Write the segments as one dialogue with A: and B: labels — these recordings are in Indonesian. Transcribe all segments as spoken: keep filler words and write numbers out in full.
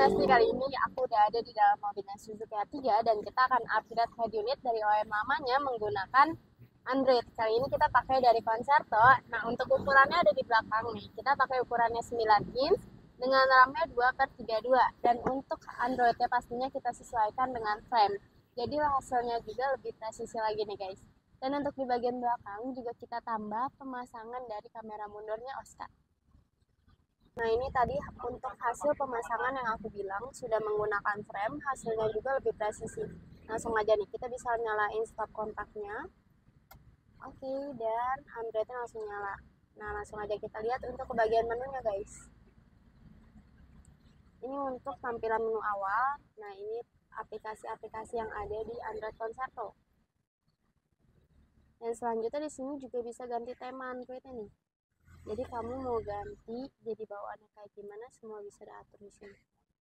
A: Dinasti, kali ini aku udah ada di dalam mobil Suzuki A tiga dan kita akan upgrade head unit dari O M lamanya menggunakan Android. Kali ini kita pakai dari Concerto. Nah, untuk ukurannya ada di belakang nih. Kita pakai ukurannya sembilan inch dengan RAM-nya dua per tiga puluh dua, dan untuk Android-nya pastinya kita sesuaikan dengan frame. Jadi hasilnya juga lebih presisi lagi nih guys. Dan untuk di bagian belakang juga kita tambah pemasangan dari kamera mundurnya Oscar. Nah, ini tadi untuk hasil pemasangan yang aku bilang sudah menggunakan frame, hasilnya juga lebih presisi. Langsung aja nih, kita bisa nyalain stop kontaknya. Oke, dan Androidnya langsung nyala. Nah, langsung aja kita lihat untuk ke bagian menunya guys. Ini untuk tampilan menu awal. Nah, ini aplikasi-aplikasi yang ada di Android Concerto. Dan selanjutnya di sini juga bisa ganti tema Androidnya nih. Jadi kamu mau ganti jadi bawaannya kayak gimana, semua bisa diatur di sini.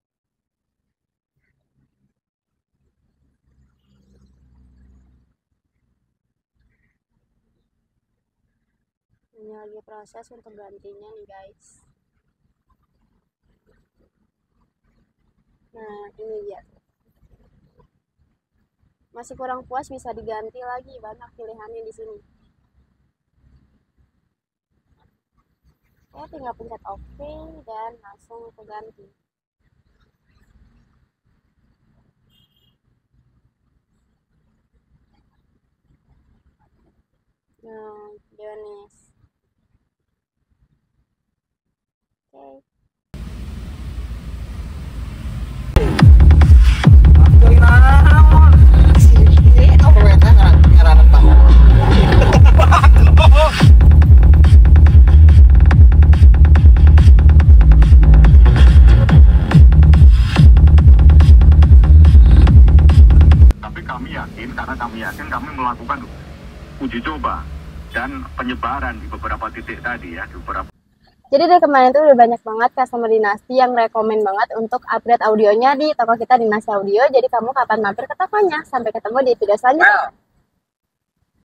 A: Ini lagi proses untuk gantinya nih guys. Nah, ini dia. Masih kurang puas bisa diganti lagi, banyak pilihannya di sini. Oke, tinggal pencet OK dan langsung ke ganti. Nah, Dionis. Oke.
B: Karena kami yakin kami melakukan uji coba dan penyebaran di beberapa titik tadi ya, di beberapa.
A: Jadi dari kemarin itu udah banyak banget customer Dinasti yang rekomen banget untuk upgrade audionya di toko kita Dinasti Audio. Jadi kamu kapan mampir ke tokonya? Sampai ketemu di video selanjutnya.